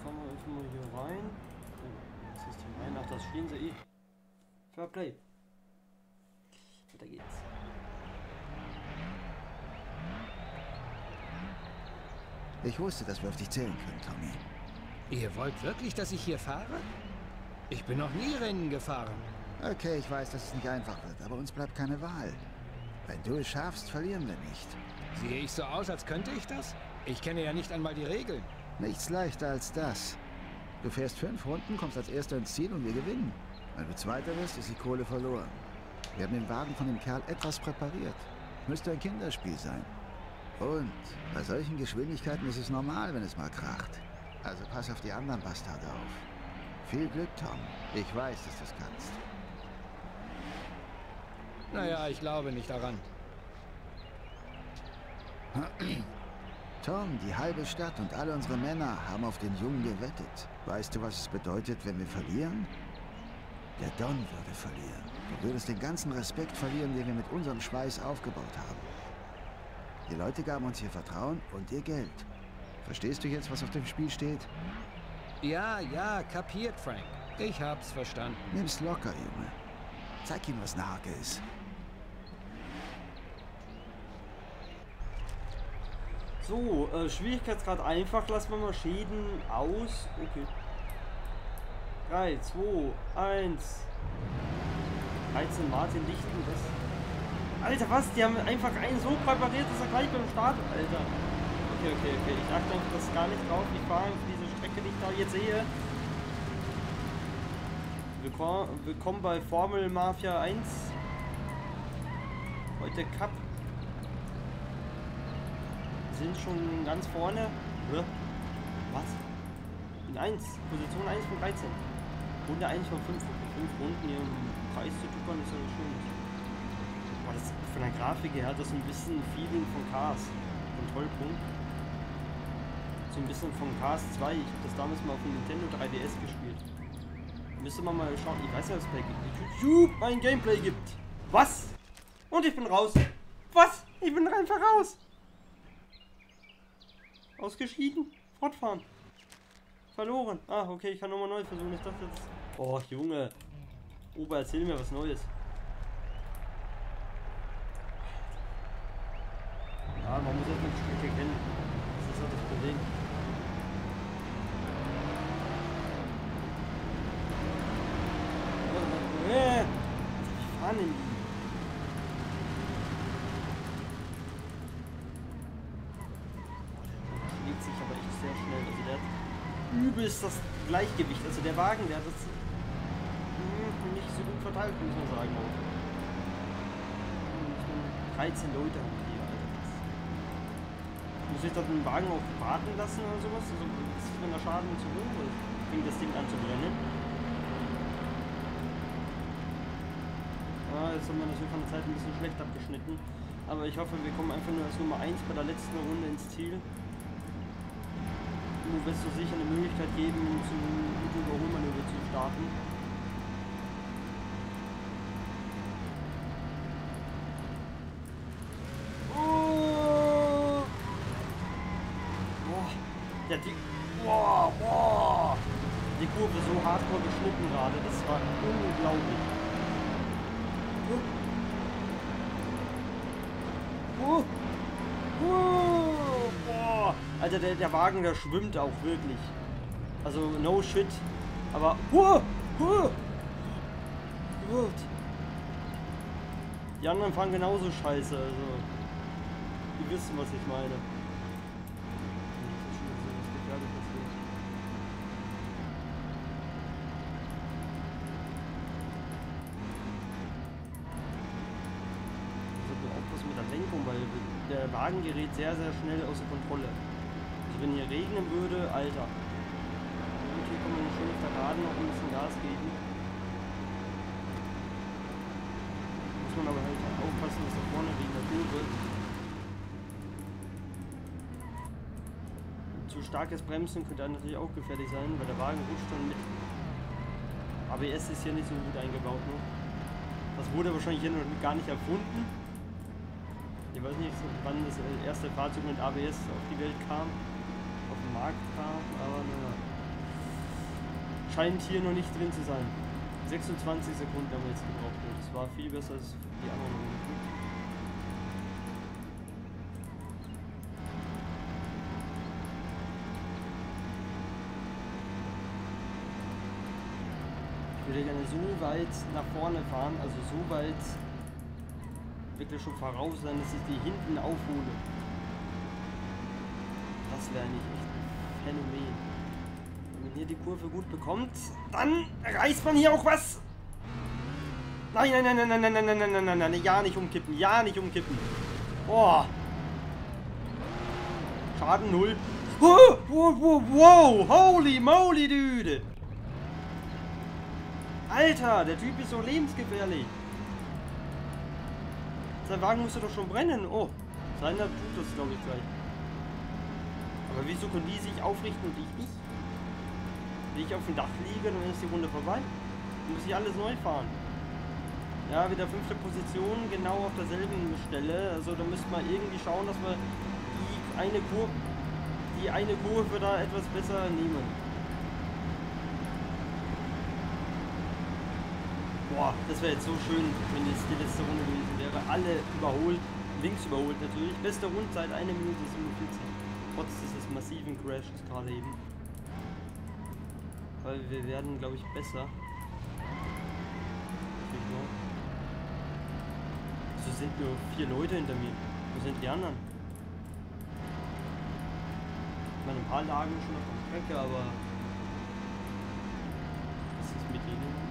fahren wir einfach mal hier rein. Oh, was ist hier rein? Ach, das stehen sie eh. Fair Play. Weiter geht's. Ich wusste, dass wir auf dich zählen können, Tommy. Ihr wollt wirklich, dass ich hier fahre? Ich bin noch nie Rennen gefahren. Okay, ich weiß, dass es nicht einfach wird, aber uns bleibt keine Wahl. Wenn du es schaffst, verlieren wir nicht. Sehe ich so aus, als könnte ich das? Ich kenne ja nicht einmal die Regeln. Nichts leichter als das. Du fährst 5 Runden, kommst als Erster ins Ziel und wir gewinnen. Wenn du Zweiter wirst, ist die Kohle verloren. Wir haben den Wagen von dem Kerl etwas präpariert. Müsste ein Kinderspiel sein. Und bei solchen Geschwindigkeiten ist es normal, wenn es mal kracht. Also pass auf die anderen Bastarde auf. Viel Glück, Tom. Ich weiß, dass du es kannst. Naja, ich glaube nicht daran. Tom, die halbe Stadt und alle unsere Männer haben auf den Jungen gewettet. Weißt du, was es bedeutet, wenn wir verlieren? Der Don würde verlieren. Du würdest den ganzen Respekt verlieren, den wir mit unserem Schweiß aufgebaut haben. Die Leute gaben uns ihr Vertrauen und ihr Geld. Verstehst du jetzt, was auf dem Spiel steht? Ja, kapiert, Frank. Ich hab's verstanden. Nimm's locker, Junge. Zeig ihm, was eine Hake ist. So, Schwierigkeitsgrad einfach, lassen wir mal Schäden aus. Okay. 3, 2, 1. 13 Martin Lichten, das. Alter, was? Die haben einfach einen so präpariert, dass er gleich beim Start. Alter. Okay. Ich achte auf das gar nicht drauf. Ich fahre auf diese Strecke, die ich da jetzt sehe. Willkommen bei Formel Mafia 1. Heute Cup. Sind schon ganz vorne. Was? In 1. Position 1 von 13. Runde 1 von 5. 5 Runden hier im Preis zu tuckern ist ja nicht schön. Boah, das von der Grafik her hat das ein bisschen Feeling von Cars. Kontrollpunkt. So ein bisschen von Cars 2. Ich habe das damals mal auf dem Nintendo 3DS gespielt. Müsste man mal schauen. Ich weiß ja, was es bei YouTube ein Gameplay gibt. Was? Und ich bin raus. Was? Ich bin einfach raus. Ausgeschieden. Fortfahren. Verloren. Ah, okay, ich kann nochmal neu versuchen. Ich dachte jetzt... Oh, Junge. Ober, erzähl mir was Neues. Ja, man muss erstmal die Strecke kennen. Das ist halt das Problem. Ich fahre nämlich. Schlägt sich aber echt sehr schnell. Also der hat übelst das Gleichgewicht. Also der Wagen, der hat das nicht so gut verteilt, muss man sagen. 13 Leute haben die, Alter. Muss ich dann den Wagen auch warten lassen oder sowas? Also ist wenn der Schaden zu hoch ist, fängt das Ding an zu brennen. Jetzt haben wir natürlich von der Zeit ein bisschen schlecht abgeschnitten. Aber ich hoffe, wir kommen einfach nur als Nummer 1 bei der letzten Runde ins Ziel. Nur wirst du sicher eine Möglichkeit geben, zum guten Überholmanöver zu starten. Oh! Boah! Ja, boah! Die Kurve so hardcore geschnitten gerade, das war unglaublich. Boah. Alter, der Wagen, der schwimmt auch wirklich. Also, no shit. Aber, gut. Die anderen fahren genauso scheiße, also. Die wissen, was ich meine. Weil der Wagen gerät sehr, sehr schnell außer Kontrolle. Also wenn hier regnen würde, Alter. Und hier kann man schön auf der Geraden noch ein bisschen Gas geben. Muss man aber halt aufpassen, dass da vorne wegen der Kurve zu starkes Bremsen könnte dann natürlich auch gefährlich sein, weil der Wagen rutscht dann mit. ABS ist hier nicht so gut eingebaut, ne? Das wurde wahrscheinlich hier noch gar nicht erfunden. Ich weiß nicht, wann das erste Fahrzeug mit ABS auf die Welt kam, auf den Markt kam, aber naja. scheint hier noch nicht drin zu sein. 26 Sekunden haben wir jetzt gebraucht. Das war viel besser als die anderen Runden. Ich würde gerne so weit nach vorne fahren, also so weit wirklich schon voraus sein, dass ich die hinten aufhole. Das wäre nicht echt ein Phänomen. Wenn man hier die Kurve gut bekommt, dann reißt man hier auch was. Nein, nein, nein, nein, nein, nein, nein, nein, nein, nein, nein, ja nicht umkippen, ja nicht umkippen. Boah. Schaden 0. Wow, wow, wow, holy moly, Dude. Alter, der Typ ist so lebensgefährlich. Sein Wagen musste doch schon brennen. Oh, seiner tut das, glaube ich, gleich. Aber wieso können die sich aufrichten und ich nicht? Wenn ich auf dem Dach liege, dann ist die Runde vorbei. Dann muss ich alles neu fahren. Ja, wieder 5. Position, genau auf derselben Stelle. Also da müsste man irgendwie schauen, dass wir die eine Kurve da etwas besser nehmen. Boah, das wäre jetzt so schön, wenn jetzt die letzte Runde gewesen wäre. Alle überholt, links überholt natürlich. Beste Rundzeit 1 Minute 47. Trotz dieses massiven Crashs gerade eben. Weil wir werden, glaube ich, besser. So sind nur 4 Leute hinter mir. Wo sind die anderen? Ich meine, ein paar lagen schon auf der Strecke, aber was ist mit denen?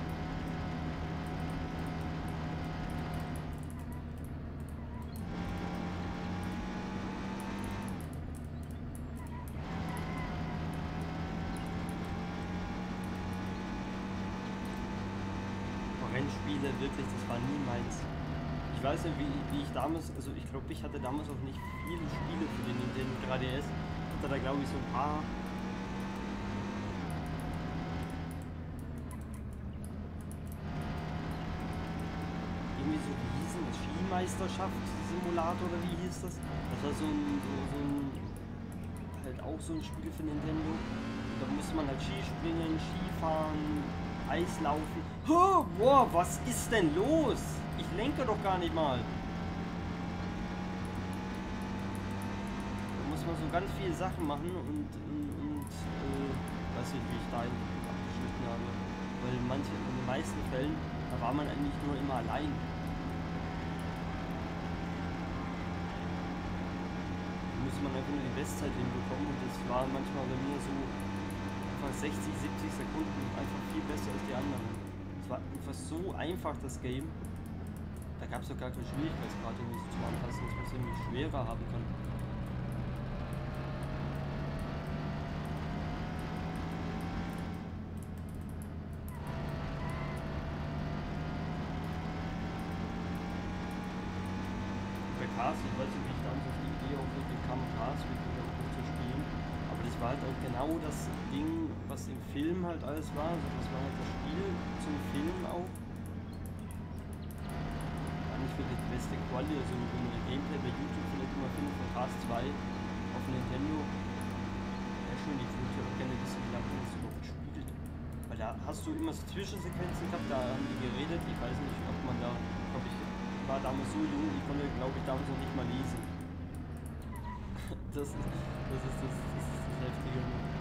Rennspiele, wirklich, das war nie meins. Ich weiß nicht, wie ich damals, also ich glaube, ich hatte damals auch nicht viele Spiele für den Nintendo 3DS. Ich hatte da, glaube ich, so ein paar. Irgendwie so, wie hieß denn das? Skimeisterschaft-Simulator oder wie hieß das? Das war so ein halt auch so ein Spiel für Nintendo. Und da musste man halt Skispringen, Skifahren, Eislaufen. Oh, boah, was ist denn los? Ich lenke doch gar nicht mal. Da muss man so ganz viele Sachen machen und weiß nicht, wie ich da abgeschnitten habe. Weil in den meisten Fällen, da war man eigentlich nur immer allein. Da musste man einfach nur die Bestzeit hinbekommen und das war manchmal bei mir so 60, 70 Sekunden einfach viel besser als die anderen. Es war einfach so einfach, das Game. Da gab es doch gar keine Schwierigkeitsgrad, um es zu anpassen, dass man es irgendwie schwerer haben kann. Bei Cars, ich weiß nicht, wie ich damals auf die Idee auch wirklich kam, Cars wirklich auch gut zu spielen. Aber das war halt auch genau das Ding, was im Film halt alles war. Also das war halt das Spiel zum Film auch. War nicht wirklich die beste Quali, also wenn man Gameplay bei YouTube vielleicht immer findet von Cars 2 auf Nintendo. Ja schon, die würde ich auch gerne wissen, wie lange das überhaupt gespielt. Weil da hast du immer so Zwischensequenzen gehabt, da haben die geredet. Ich weiß nicht, ob man da, glaube ich, war damals so jung, ich konnte, glaube ich, damals noch nicht mal lesen. Das ist das Heftige.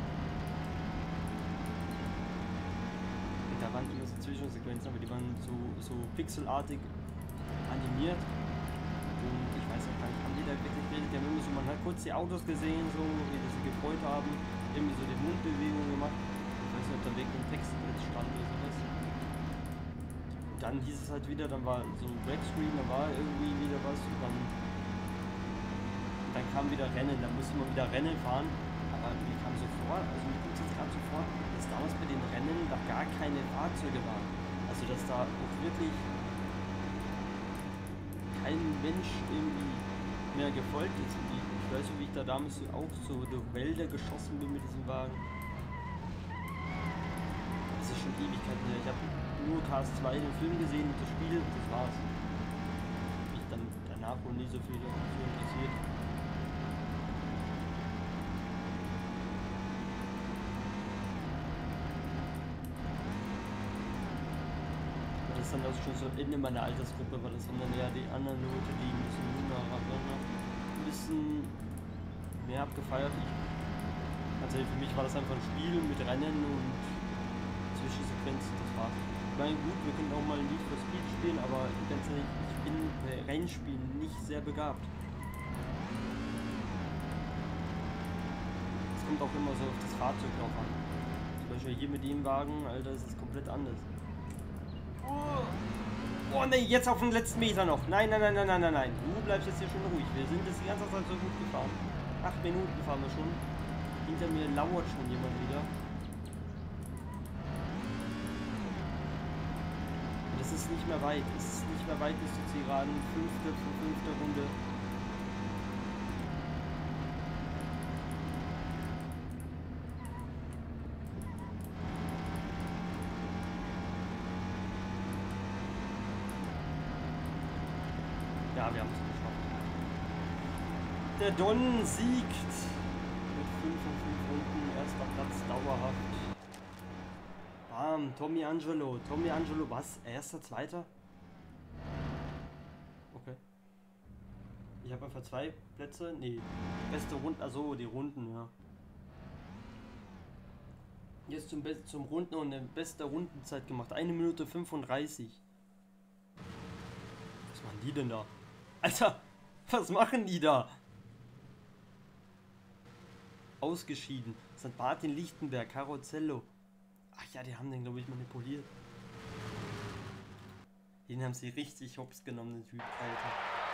Und da waren immer so Zwischensequenzen, aber die waren so pixelartig animiert. Und ich weiß auch gar nicht, haben die da wirklich geredet? Die haben immer so, man hat kurz die Autos gesehen, so wie die sich gefreut haben, irgendwie so die Mundbewegung gemacht. Ich weiß nicht, ob da wirklich ein Text jetzt stand oder sowas. Und dann hieß es halt wieder, dann war so ein Backscreen, da war irgendwie wieder was und dann kam wieder Rennen, dann musste man wieder Rennen fahren. Aber mir kam so vor, also mir kommt es jetzt gerade so vor, dass damals bei den Rennen da gar keine Fahrzeuge waren. Also dass da auch wirklich kein Mensch irgendwie mehr gefolgt ist. Und ich weiß nicht, wie ich da damals auch so durch Wälder geschossen bin mit diesem Wagen. Das ist schon Ewigkeiten her. Ich habe nur Cars 2 den Film gesehen und das Spiel, das war's. Mich dann danach wohl nie so viel dafür interessiert. dann auch schon so Ende meiner Altersgruppe, weil das haben dann ja die anderen Leute, die ein bisschen jüngerer waren, ein bisschen mehr abgefeiert. Also für mich war das einfach ein Spiel mit Rennen und Zwischensequenzen, das war's. Ich meine, gut, wir können auch mal ein Lied für Speed spielen, aber ganz ehrlich, ich bin bei Rennspielen nicht sehr begabt. Es kommt auch immer so auf das Fahrzeug drauf an. Zum Beispiel hier mit dem Wagen, Alter, ist es komplett anders. Oh ne, jetzt auf den letzten Meter noch. Nein, nein, nein, nein, nein, nein, nein. Du bleibst jetzt hier schon ruhig. Wir sind jetzt die ganze Zeit so gut gefahren. 8 Minuten fahren wir schon. Hinter mir lauert schon jemand wieder. Und es ist nicht mehr weit. Es ist nicht mehr weit bis zur Zielgeraden. Fünfte Runde. Ja, wir haben es geschafft. Der Don siegt mit 5 von 5 Runden. Erster Platz dauerhaft. Bam, Tommy Angelo. Tommy Angelo, was? Erster, zweiter? Okay. Ich habe einfach 2 Plätze. Nee, beste Runden. Also die Runden, ja. Jetzt zum Runden und eine beste Rundenzeit gemacht. 1 Minute 35. Was machen die denn da? Alter, was machen die da? Ausgeschieden. St. Martin Lichtenberg, Carozello. Ach ja, die haben den, glaube ich, manipuliert. Den haben sie richtig hops genommen, den Typ, Alter.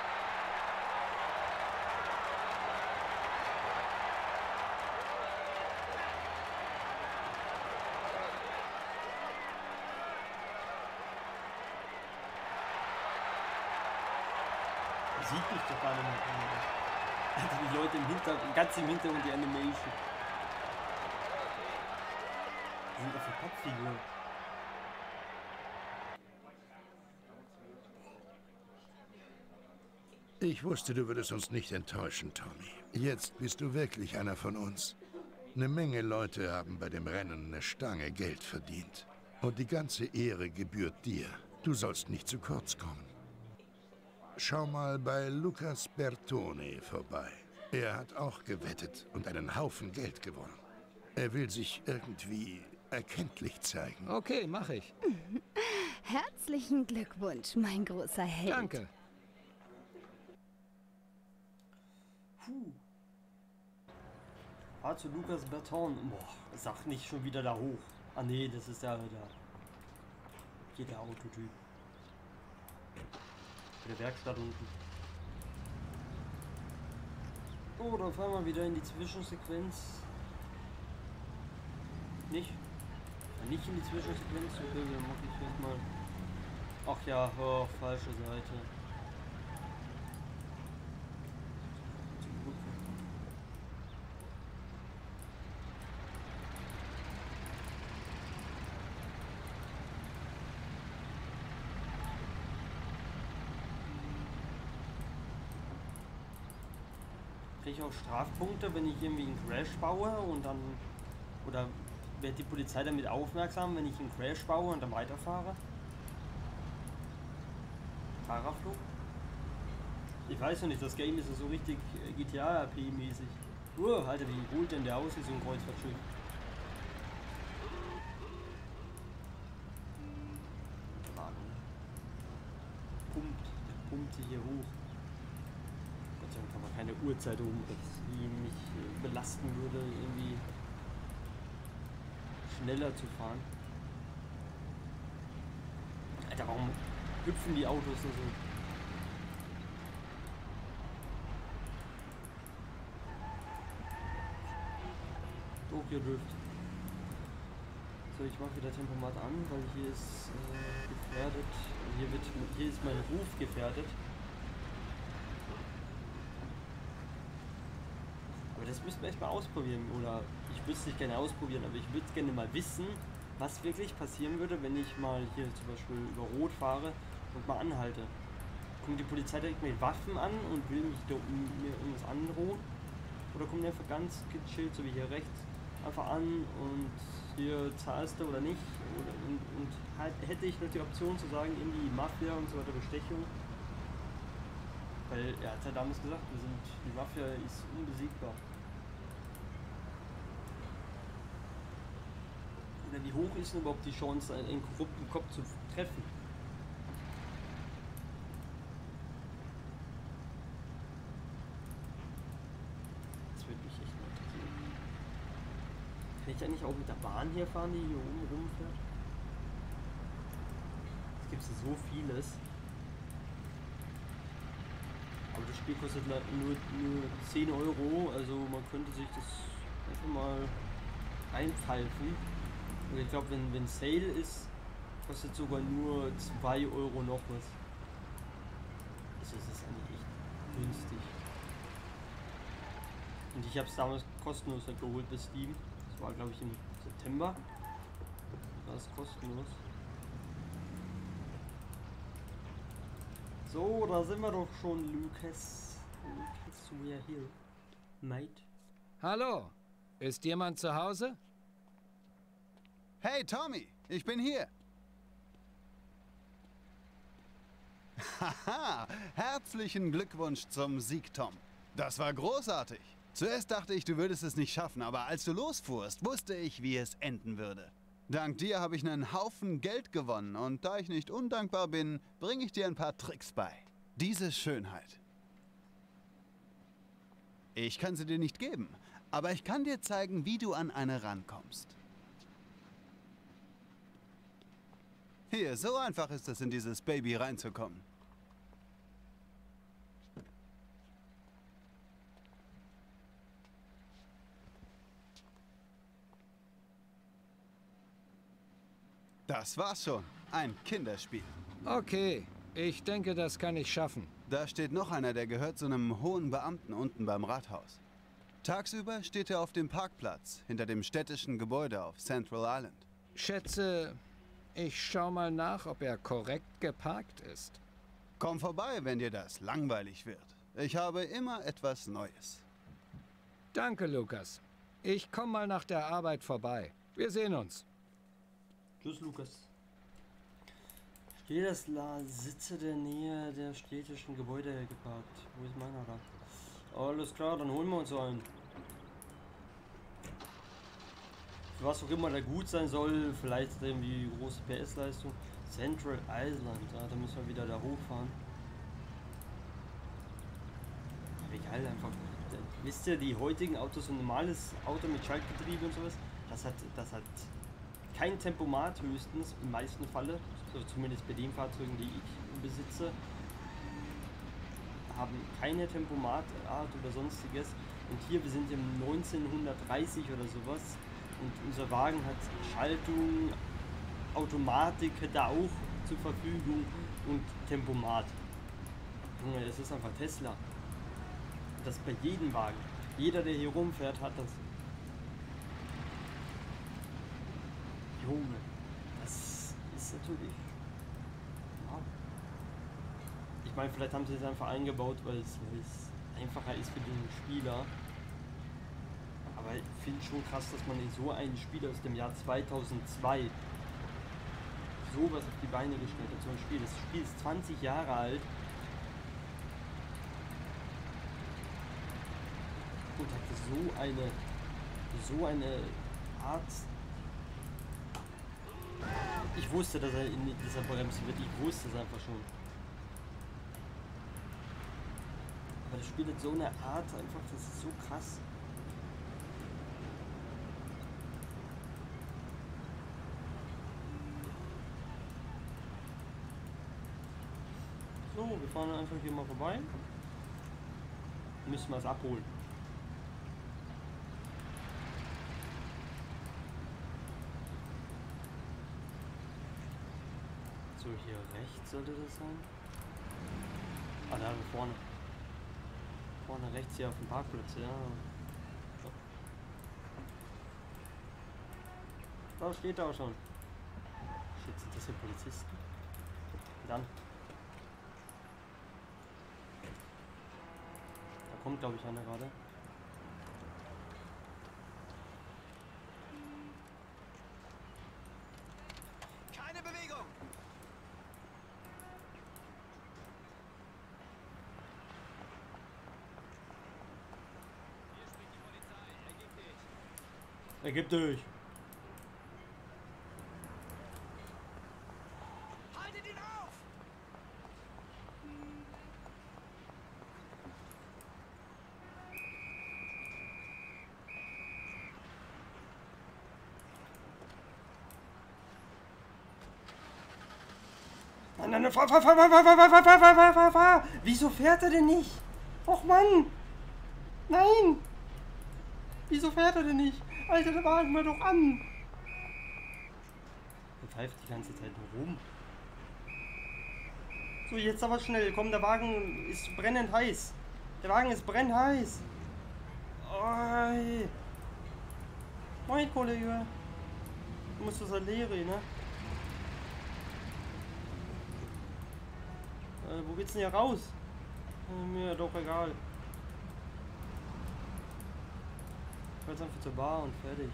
Sieht mich doch gar nicht mehr. Also die Leute im Hintergrund, ganz im Hintergrund die Animation. Die sind doch für Kopffiguren. Ich wusste, du würdest uns nicht enttäuschen, Tommy. Jetzt bist du wirklich einer von uns. Eine Menge Leute haben bei dem Rennen eine Stange Geld verdient. Und die ganze Ehre gebührt dir. Du sollst nicht zu kurz kommen. Schau mal bei Lucas Bertone vorbei. Er hat auch gewettet und einen Haufen Geld gewonnen. Er will sich irgendwie erkenntlich zeigen. Okay, mache ich. Herzlichen Glückwunsch, mein großer Held. Danke. Zu Lucas Bertone. Boah, sag nicht schon wieder da hoch. Ah nee, das ist ja der. Hier der Autotyp. Der Werkstatt unten. Oh, dann fahren wir wieder in die Zwischensequenz. Nicht? Nicht in die Zwischensequenz. Okay, dann mache ich erstmal. Ach ja, oh, falsche Seite. Kriege ich auch Strafpunkte, wenn ich irgendwie einen Crash baue und dann, oder wird die Polizei damit aufmerksam, wenn ich einen Crash baue und dann weiterfahre? Fahrerflug? Ich weiß noch nicht, das Game ist ja so richtig GTA-RP-mäßig. Alter, wie holt denn der aus, wie so ein Kreuzfahrtschiff? Der pumpt hier hoch. Gott sei Dank kann man keine Uhrzeit oben, die mich belasten würde, irgendwie schneller zu fahren. Alter, warum hüpfen die Autos so? Tokyo Drift. So, ich mache wieder Tempomat an, weil hier ist gefährdet. Hier ist mein Ruf gefährdet. Aber das müssen wir echt mal ausprobieren. Oder ich würde es nicht gerne ausprobieren, aber ich würde gerne mal wissen, was wirklich passieren würde, wenn ich mal hier zum Beispiel über Rot fahre und mal anhalte. Kommt die Polizei direkt mit Waffen an und will mich mir irgendwas androhen? Oder kommt die einfach ganz gechillt, so wie hier rechts, einfach an und hier zahlst du oder nicht. Und halt hätte ich noch die Option zu sagen, in die Mafia und so weiter, Bestechung. Weil er hat ja damals gesagt, die Mafia ist unbesiegbar. Oder wie hoch ist denn überhaupt die Chance, einen korrupten Kopf zu treffen? Das würde mich echt mal interessieren. Kann ich eigentlich auch mit der Bahn hier fahren, die hier oben rumfährt? Es gibt so vieles. Aber das Spiel kostet nur 10 Euro, also man könnte sich das einfach mal einpfeifen. Und ich glaube, wenn Sale ist, kostet sogar nur 2 Euro noch was. Also es ist eigentlich echt günstig. Und ich habe es damals kostenlos halt geholt bei Steam. Das war glaube ich im September. Da war es kostenlos. So, da sind wir doch schon, Lucas. Lucas, we are here. Mate. Hallo, ist jemand zu Hause? Hey Tommy, ich bin hier. Haha, herzlichen Glückwunsch zum Sieg, Tom. Das war großartig. Zuerst dachte ich, du würdest es nicht schaffen, aber als du losfuhrst, wusste ich, wie es enden würde. Dank dir habe ich einen Haufen Geld gewonnen und da ich nicht undankbar bin, bringe ich dir ein paar Tricks bei. Diese Schönheit. Ich kann sie dir nicht geben, aber ich kann dir zeigen, wie du an eine rankommst. Hier, so einfach ist es, in dieses Baby reinzukommen. Das war's schon. Ein Kinderspiel. Okay, ich denke, das kann ich schaffen. Da steht noch einer, der gehört zu einem hohen Beamten unten beim Rathaus. Tagsüber steht er auf dem Parkplatz, hinter dem städtischen Gebäude auf Central Island. Schätze, ich schau mal nach, ob er korrekt geparkt ist. Komm vorbei, wenn dir das langweilig wird. Ich habe immer etwas Neues. Danke, Lukas. Ich komm mal nach der Arbeit vorbei. Wir sehen uns. Tschüss, Lukas. Steht das Sitze der Nähe der städtischen Gebäude geparkt. Wo ist meiner da? Alles klar, dann holen wir uns einen. Für was auch immer der gut sein soll, vielleicht irgendwie große PS-Leistung. Central Island, ja, da müssen wir wieder da hochfahren. Aber egal, einfach. Wisst ihr, die heutigen Autos, ein normales Auto mit Schaltgetriebe und sowas, das hat kein Tempomat höchstens, im meisten Falle, also zumindest bei den Fahrzeugen, die ich besitze, haben keine Tempomatart oder sonstiges. Und hier, wir sind im 1930 oder sowas und unser Wagen hat Schaltung, Automatik hätte auch zur Verfügung und Tempomat. Junge, es ist einfach Tesla. Das bei jedem Wagen. Jeder, der hier rumfährt, hat das. Junge, das ist natürlich. Ja. Ich meine, vielleicht haben sie es einfach eingebaut, weil es einfacher ist für den Spieler. Aber ich finde schon krass, dass man so ein Spiel aus dem Jahr 2002 sowas auf die Beine gestellt hat. So ein Spiel. Das Spiel ist 20 Jahre alt. Und hat so eine Art. Ich wusste, dass er in dieser Bremse wird. Ich wusste es einfach schon. Aber das Spiel hat so eine Art einfach, das ist so krass. So, wir fahren einfach hier mal vorbei. Müssen wir es abholen. So, hier rechts sollte das sein. Ah, da vorne. Vorne rechts hier auf dem Parkplatz, ja. Da steht er auch schon. Shit, sind das hier Polizisten? Dann. Da kommt, glaube ich, einer gerade. Ergib dich. Haltet ihn auf! Nein, fahr. Wieso fährt er denn nicht? Och Mann. Nein. Wieso fährt er denn nicht? Alter, der Wagen mal doch an. Er pfeift die ganze Zeit nur rum. So, jetzt aber schnell. Komm, der Wagen ist brennend heiß. Der Wagen ist brennheiß. Oi. Moin, Kollege. Du musst das Leere, ne? Wo geht's denn hier raus? Mir doch egal. Ich fahr jetzt einfach zur Bar und fertig.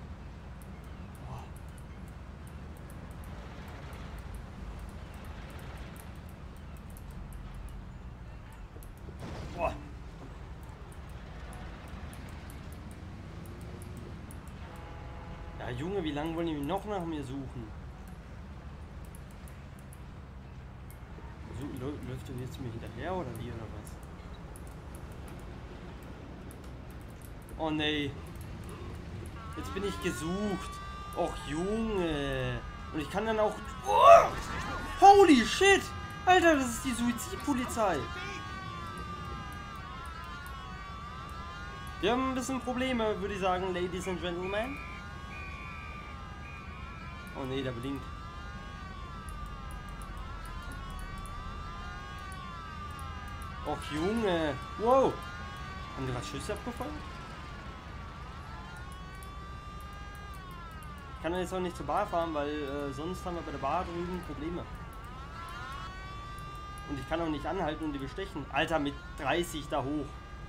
Boah. Ja, Junge, wie lange wollen die noch nach mir suchen? Läuft du jetzt mir hinterher oder wie oder was? Oh nee. Jetzt bin ich gesucht. Och Junge. Und ich kann dann auch... Oh! Holy shit! Alter, das ist die Suizidpolizei. Wir haben ein bisschen Probleme, würde ich sagen, Ladies and Gentlemen. Oh nee, der blinkt. Och Junge. Wow. Haben die gerade Schüsse abgefeuert? Ich kann jetzt auch nicht zur Bar fahren, weil sonst haben wir bei der Bar drüben Probleme. Und ich kann auch nicht anhalten und die bestechen. Alter, mit 30 da hoch.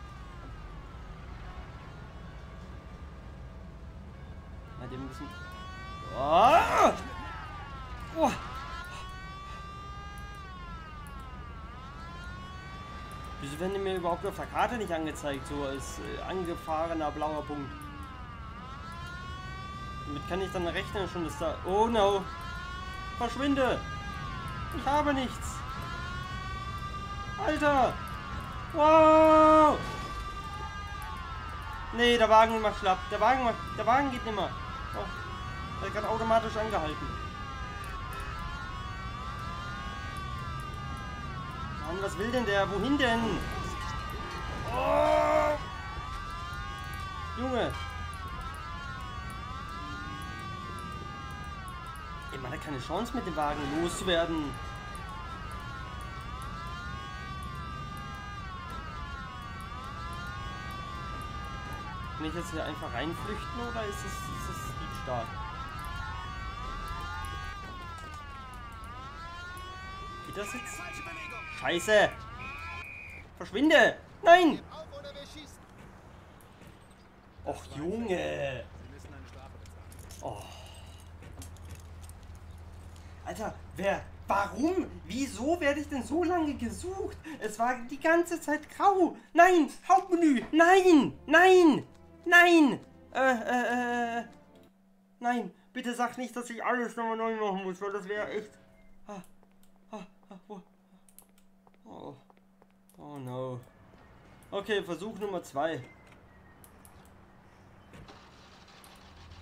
Ja, die müssen... Oh! Oh! Wieso werden die mir überhaupt auf der Karte nicht angezeigt, so als angefahrener blauer Punkt? Damit kann ich dann rechnen schon, dass da... Oh no! Verschwinde! Ich habe nichts! Alter! Wow! Nee, der Wagen macht schlapp. Der Wagen geht nicht mehr. Oh, er hat gerade automatisch angehalten. Mann, was will denn der? Wohin denn? Oh! Junge! Ey, man hat keine Chance mit dem Wagen loszuwerden. Kann ich jetzt hier einfach reinflüchten oder ist es Diebstahl? Geht das jetzt? Scheiße! Verschwinde! Nein! Och Junge! Oh. Alter, warum? Wieso werde ich denn so lange gesucht? Es war die ganze Zeit grau. Nein! Hauptmenü! Nein! Nein! Nein! Nein! Bitte sag nicht, dass ich alles nochmal neu machen muss, weil das wäre echt... Oh no. Okay, Versuch Nummer 2.